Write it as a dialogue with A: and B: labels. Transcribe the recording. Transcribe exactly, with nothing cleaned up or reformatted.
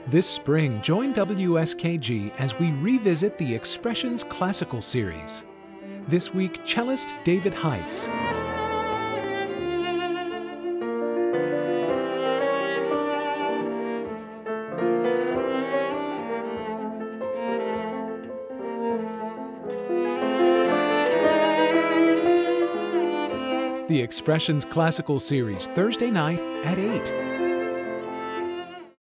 A: This spring, join W S K G as we revisit the Expressions Classical Series. This week, cellist David Heiss. The Expressions Classical Series, Thursday night at eight.